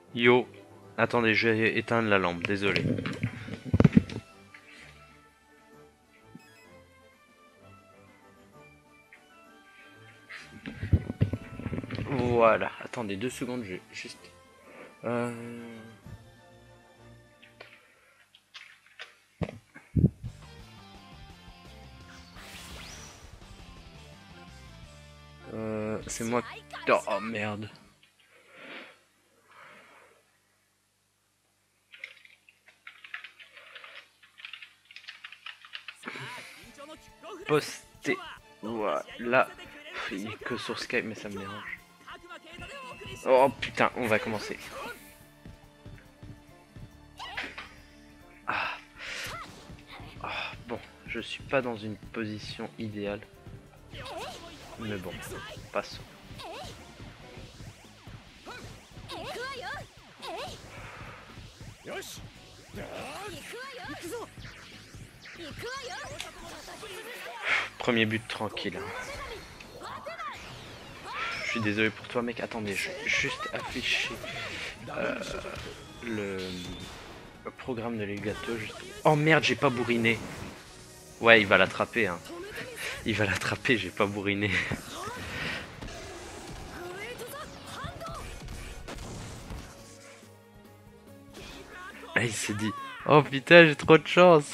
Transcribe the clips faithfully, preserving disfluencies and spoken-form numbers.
Yo. Attendez, je vais éteindre la lampe, désolé. Voilà, attendez deux secondes, je vais juste... Euh... Euh, c'est moi... Oh merde. Poster. Voilà. Il est que sur Skype, mais ça me dérange. Oh putain, on va commencer. Ah. Ah, bon, je suis pas dans une position idéale. Mais bon, passons. Premier but tranquille. Je suis désolé pour toi mec, attendez, je vais juste afficher euh, le, le programme de Legato. Juste... Oh merde, j'ai pas bourriné. Ouais, il va l'attraper, hein. Il va l'attraper, j'ai pas bourriné. Ah, il s'est dit, oh putain, j'ai trop de chance.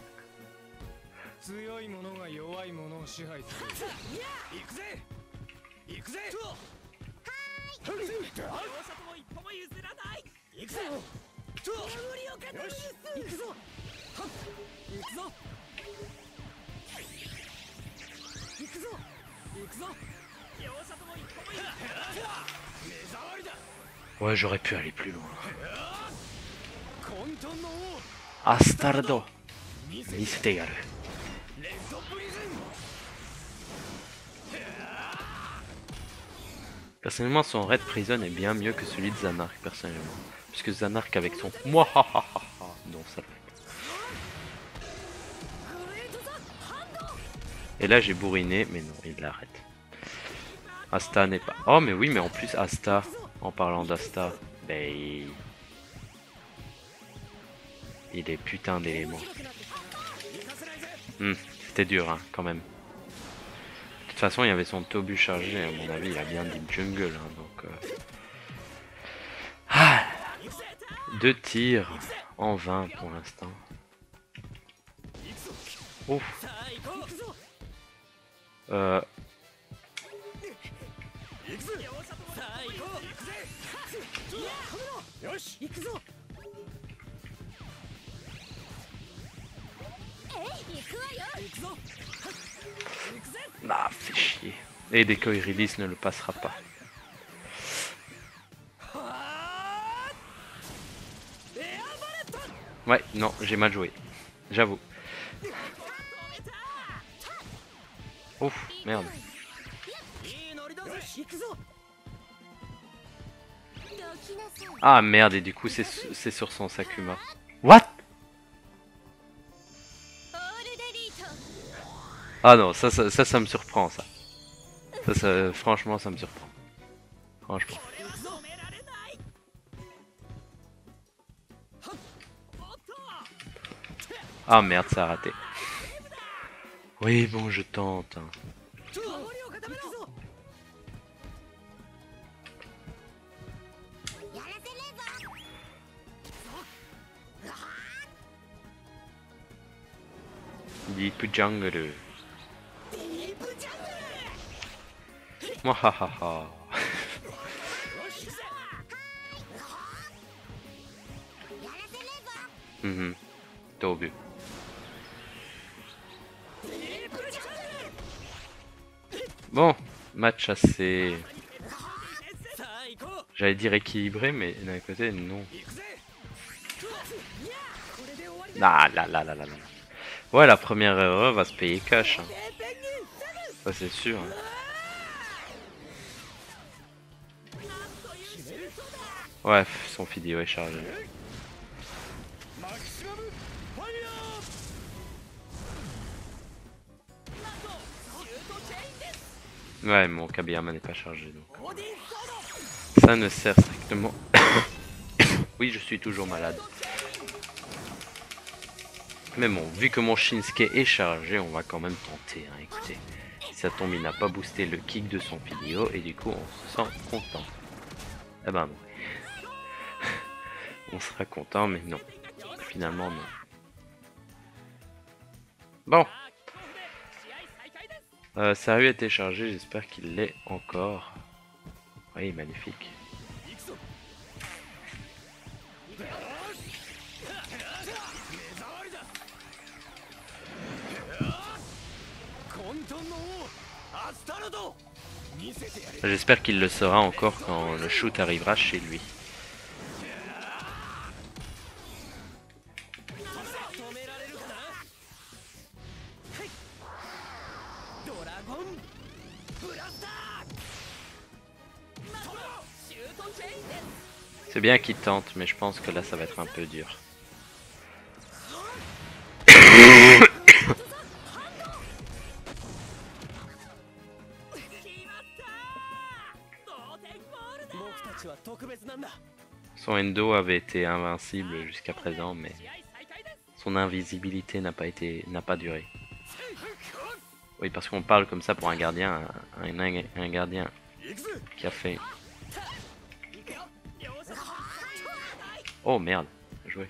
Ouais, j'aurais pu aller plus loin. Astardo. Mistegaru. Personnellement, son Red Prison est bien mieux que celui de Zanark, personnellement. Puisque Zanark avec son Mouahahaha. Non, ça fait. Et là, j'ai bourriné, mais non, il l'arrête. Asta n'est pas. Oh, mais oui, mais en plus, Asta, en parlant d'Asta, ben. Il... il est putain d'éléments. Hmm, c'était dur, hein, quand même. De toute façon, il y avait son Tobu chargé, à mon avis, il a bien dit jungle, hein, donc... Euh... Ah, deux tirs en vain pour l'instant. Ouf. Euh... Ah, fait chier. Et Deco Iridis ne le passera pas. Ouais, non, j'ai mal joué. J'avoue. Ouf, merde. Ah merde, et du coup c'est sur son Sakuma. What? Ah non, ça ça, ça ça me surprend ça. Ça, ça. Franchement ça me surprend. Franchement. Ah merde, ça a raté. Oui bon, je tente. Deep Jungle. Mwahahaha. Mhm. Tobu. Bon, match assez... J'allais dire équilibré, mais d'un côté, non. Ah là là là là là. Ouais, la première erreur va se payer cash. Hein. Ça c'est sûr. Hein. Ouais, son vidéo est chargé. Ouais, mon Kabiyama n'est pas chargé donc. Ça ne sert strictement Oui, je suis toujours malade. Mais bon, vu que mon Shinsuke est chargé, on va quand même tenter, hein, écoutez. Si ça tombe, il n'a pas boosté le kick de son Pilio, et du coup, on se sent content. Ah ben non. On sera content, mais non. Finalement, non. Bon. Euh, ça a eu été chargé, j'espère qu'il l'est encore. Oui, magnifique. J'espère qu'il le saura encore quand le shoot arrivera chez lui. C'est bien qu'il tente, mais je pense que là ça va être un peu dur. Son endo avait été invincible jusqu'à présent, mais son invisibilité n'a pas été, n'a pas duré. Oui, parce qu'on parle comme ça pour un gardien, un, un, un gardien qui a fait. Oh merde, joué.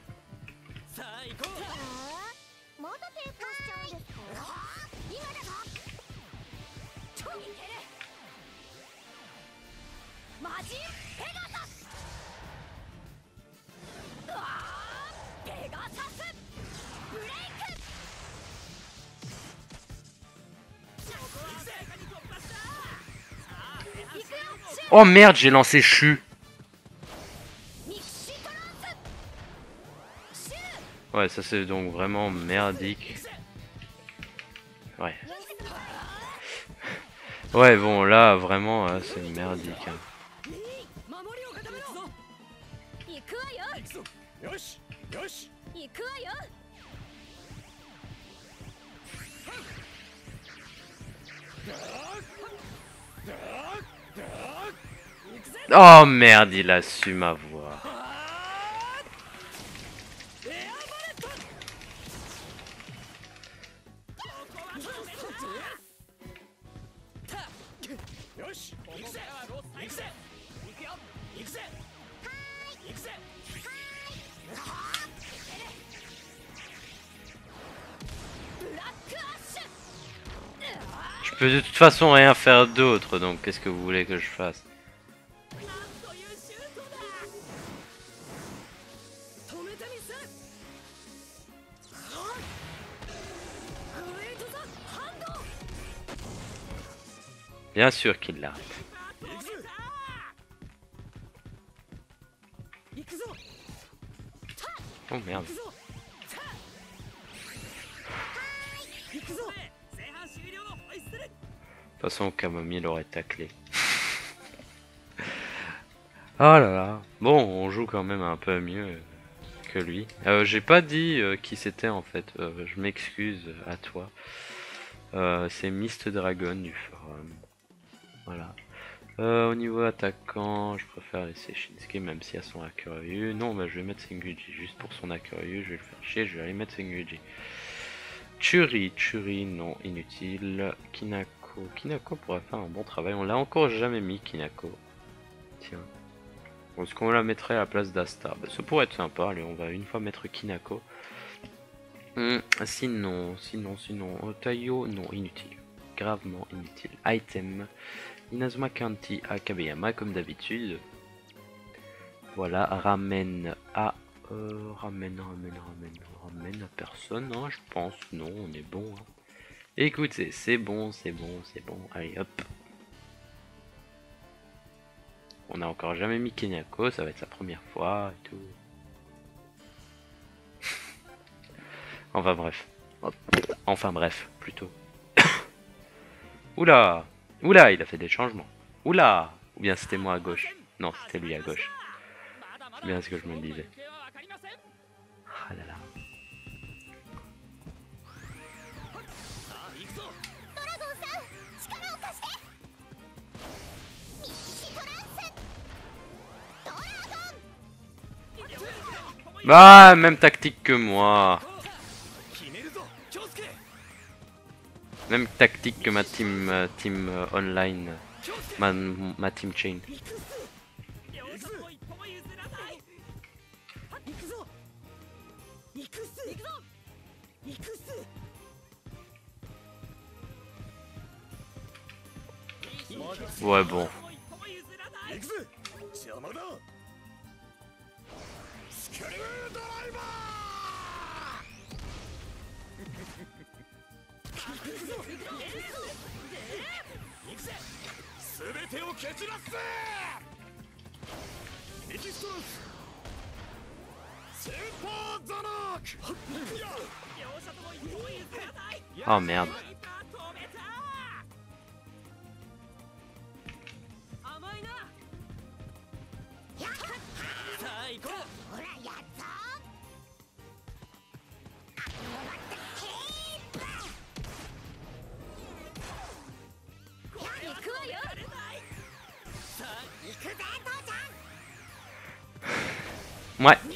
Oh merde, j'ai lancé Chu. Ouais, ça c'est donc vraiment merdique. Ouais. Ouais, bon, là, vraiment, euh, c'est merdique. Hein. Oh merde, il a su m'avoir. Je peux de toute façon rien faire d'autre, donc qu'est-ce que vous voulez que je fasse? Bien sûr qu'il l'a. Oh merde. De toute façon, Camomille aurait taclé. Oh là là. Bon, on joue quand même un peu mieux que lui. Euh, J'ai pas dit euh, qui c'était en fait. Euh, je m'excuse à toi. Euh, C'est Mist Dragon du forum. Voilà. Euh, au niveau attaquant, je préfère laisser Shinsuke même si à son Hakuryu. Non, bah je vais mettre Senguji juste pour son Hakuryu. Je vais le faire chier, je vais aller mettre Senguji. Churi, Churi, non, inutile. Kinako, Kinako pourrait faire un bon travail. On l'a encore jamais mis, Kinako. Tiens. Est-ce qu'on la mettrait à la place d'Asta? Bah, ça pourrait être sympa. Allez, on va une fois mettre Kinako. Hum, sinon, sinon, sinon. Otayo, non, inutile. Gravement inutile. Item. Inazuma Kanti à Kabeyama comme d'habitude. Voilà, ramène à... Euh, ramène, ramène, ramène, ramène à personne, hein, je pense. Non, on est bon. Hein. Écoutez, c'est bon, c'est bon, c'est bon. Allez, hop. On n'a encore jamais mis Kenyako, ça va être sa première fois et tout. Enfin bref. Hop. Enfin bref, plutôt. Oula! Oula, il a fait des changements. Oula! Ou bien c'était moi à gauche. Non, c'était lui à gauche. C'est bien ce que je me disais. Ah là là. Bah, même tactique que moi. Même tactique que ma team, euh, team euh, online. Ma, ma team chain. Ouais, bon. Oh merde. Ouais.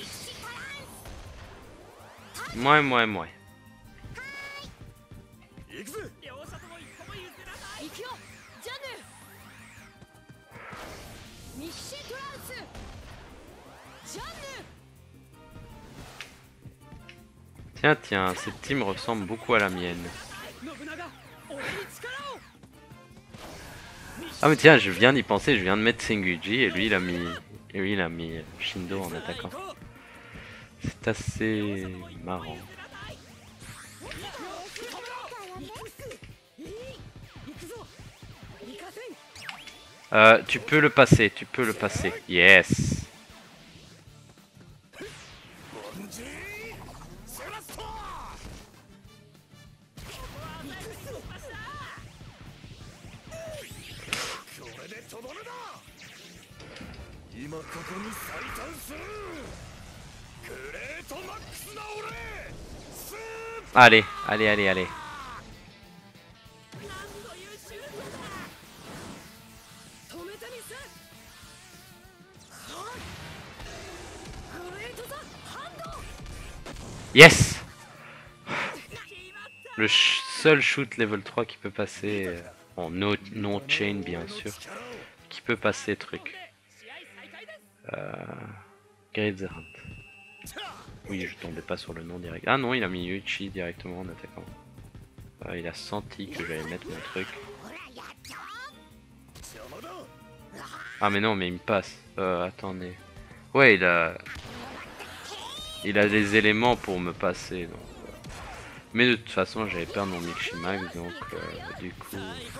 Ouais, ouais, ouais. Tiens, tiens, cette team ressemble beaucoup à la mienne. Ah mais tiens, je viens d'y penser, je viens de mettre Senguji et lui il a mis, et lui il a mis Shindo en attaquant. C'est assez marrant. Euh, tu peux le passer, tu peux le passer. Yes. Allez, allez, allez, allez. Yes. Le ch seul shoot level trois qui peut passer, euh, bon, no, no chain bien sûr, qui peut passer truc. Euh, Great Zerant. Oui, je tombais pas sur le nom direct. Ah non, il a mis Yuichi directement en attaquant. Euh, il a senti que j'allais mettre mon truc. Ah mais non, mais il me passe. Euh, attendez. Ouais, il a... Il a des éléments pour me passer. Donc, euh... Mais de toute façon, j'avais perdu mon Miximax, donc euh, du coup...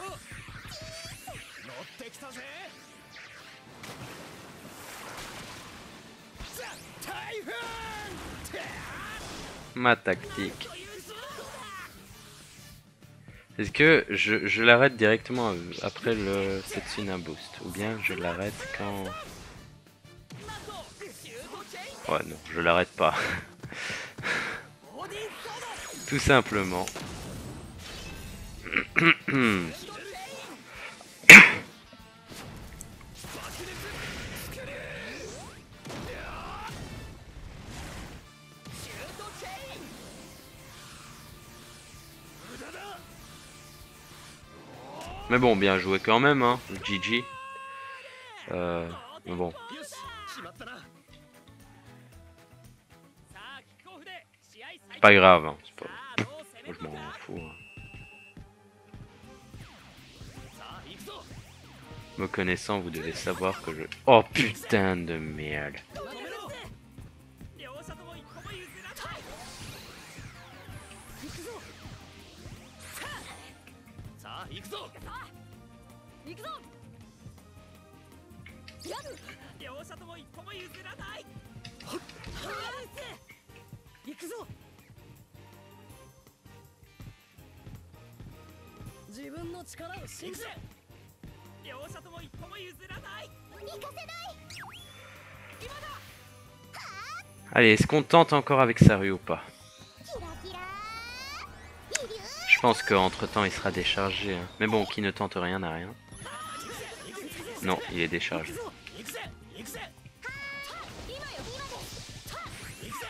Ma tactique. Est-ce que je, je l'arrête directement après le Setsuna Boost, ou bien je l'arrête quand... Ouais non, je l'arrête pas. Tout simplement. Mais bon, bien joué quand même, hein, G G. Euh, mais bon. C'est pas grave, hein, c'est pas... Moi, je m'en fous. Hein. Me connaissant, vous devez savoir que je... Oh putain de merde. Allez, est-ce qu'on tente encore avec Saru ou pas? Je pense qu'entre temps il sera déchargé. Hein. Mais bon, qui ne tente rien n'a rien. Non, il est déchargé.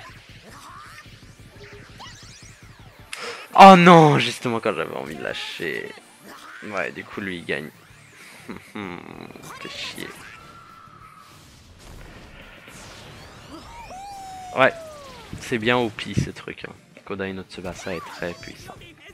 Oh non, justement quand j'avais envie de lâcher. Ouais, du coup lui il gagne. C'était chier. Ouais, c'est bien O P ce truc. Hein. Kodai no Tsubasa est très puissant.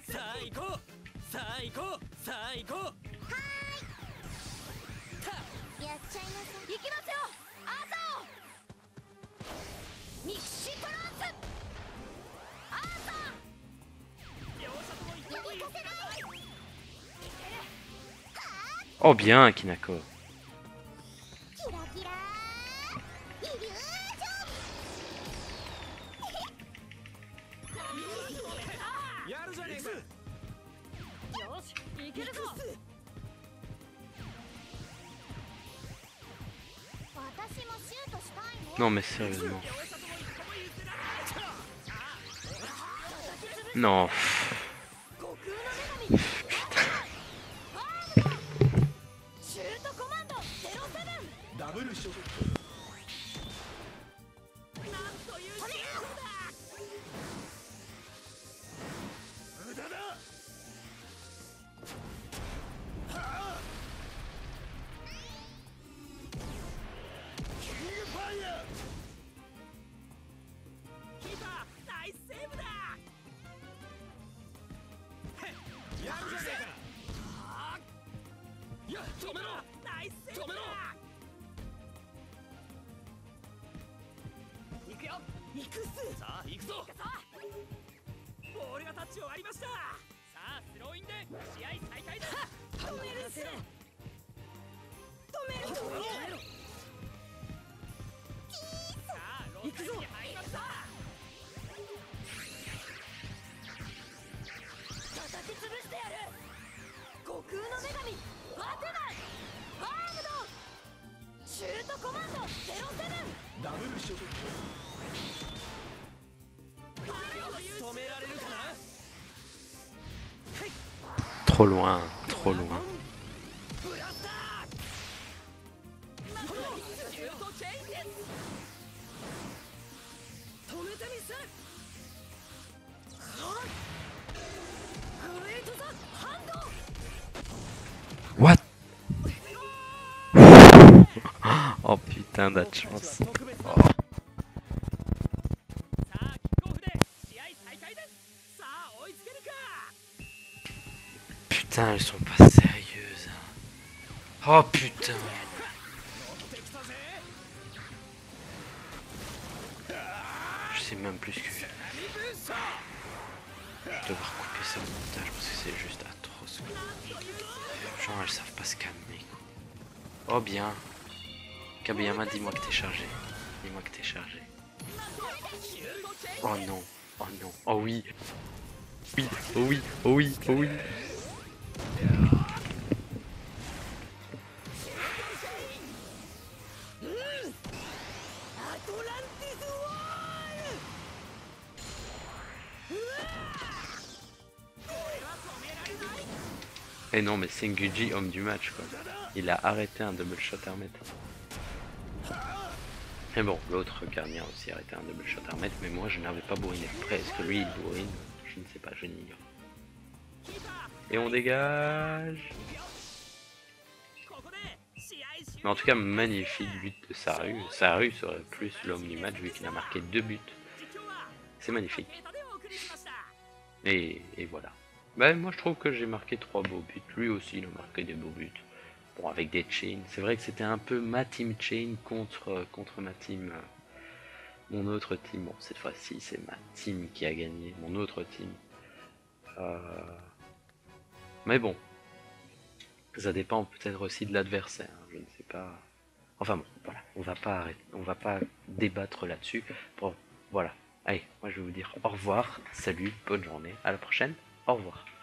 Oh bien Kinako. Non mais sérieusement. Non. Trop loin, trop loin. What? Oh putain de chance. Oh. Putain, elles sont pas sérieuses. Oh putain. Je sais même plus ce que je vais devoir couper ça au montage parce que c'est juste atroce. Genre elles savent pas se calmer. Oh bien. Kabeyama, dis-moi que t'es chargé. Dis-moi que t'es chargé. Oh non. Oh non. Oh oui. Oui. Oh oui. Oh oui. Oh oui. Et non mais Senguji, homme du match quoi. Il a arrêté un double shot hermet. Mais bon, l'autre Garnier a aussi arrêté un double shot hermet, mais moi je n'avais pas bourriné. Après, est-ce que lui il bourrine? Je ne sais pas, je n'ignore. Et on dégage. Mais en tout cas, magnifique but de Saru. Saru serait plus l'homme du match vu qu'il a marqué deux buts. C'est magnifique. Et, et voilà. Ben, moi je trouve que j'ai marqué trois beaux buts. Lui aussi il a marqué des beaux buts. Bon, avec des chains. C'est vrai que c'était un peu ma team chain contre, contre ma team. Euh, mon autre team. Bon, cette fois-ci c'est ma team qui a gagné. Mon autre team. Euh... Mais bon. Ça dépend peut-être aussi de l'adversaire. Je ne sais pas. Enfin bon, voilà. On va pas arrêter. On va pas débattre là-dessus. Bon, voilà. Allez, moi je vais vous dire au revoir. Salut, bonne journée. À la prochaine. Au revoir.